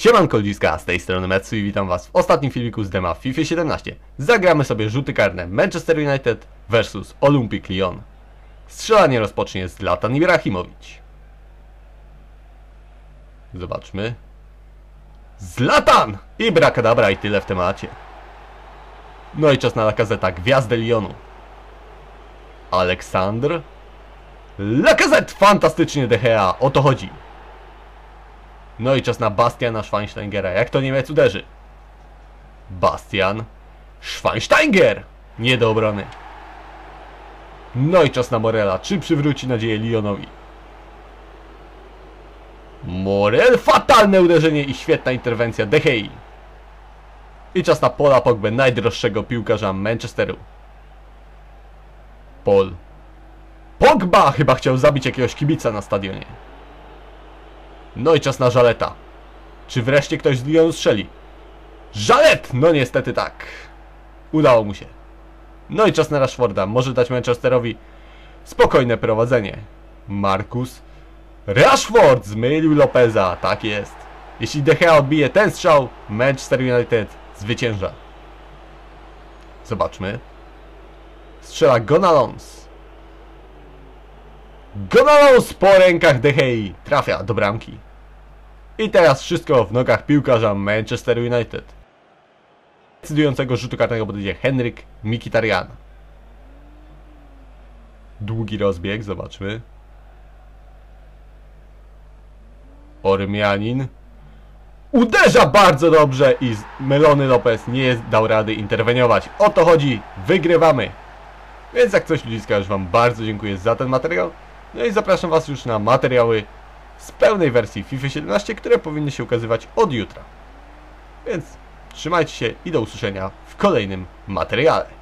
Siemanko ludziska, z tej strony Metsu i witam was w ostatnim filmiku z dema w FIFA 17. Zagramy sobie rzuty karne Manchester United vs Olympique Lyon. Strzelanie rozpocznie Zlatan Ibrahimowicz. Zobaczmy. Zlatan! I brakadabra i tyle w temacie. No i czas na Lacazette, gwiazdę Lyonu. Aleksandr Lacazette! Fantastycznie De Gea, o to chodzi. No i czas na Bastiana Schweinsteigera. Jak to Niemiec uderzy? Bastian Schweinsteiger! Nie do obrony. No i czas na Morela. Czy przywróci nadzieję Lyonowi? Morel! Fatalne uderzenie i świetna interwencja De Gei. I czas na Paula Pogbę, najdroższego piłkarza Manchesteru. Paul Pogba chyba chciał zabić jakiegoś kibica na stadionie. No i czas na Żaleta. Czy wreszcie ktoś z Lyonu strzeli? Żalet! No niestety tak. Udało mu się. No i czas na Rashforda. Może dać Manchesterowi spokojne prowadzenie. Marcus Rashford zmylił Lopeza. Tak jest. Jeśli De Gea odbije ten strzał, Manchester United zwycięża. Zobaczmy. Strzela Gonalons. Gonalons po rękach De Gei. Trafia do bramki. I teraz wszystko w nogach piłkarza Manchester United. Decydującego rzutu karnego podejdzie Henryk Mkhitaryan. Długi rozbieg, zobaczmy. Ormianin uderza bardzo dobrze i zmylony Lopez nie dał rady interweniować. O to chodzi, wygrywamy. Więc jak coś ludziska, już wam bardzo dziękuję za ten materiał. No i zapraszam was już na materiały z pełnej wersji FIFA 17, które powinny się ukazywać od jutra. Więc trzymajcie się i do usłyszenia w kolejnym materiale.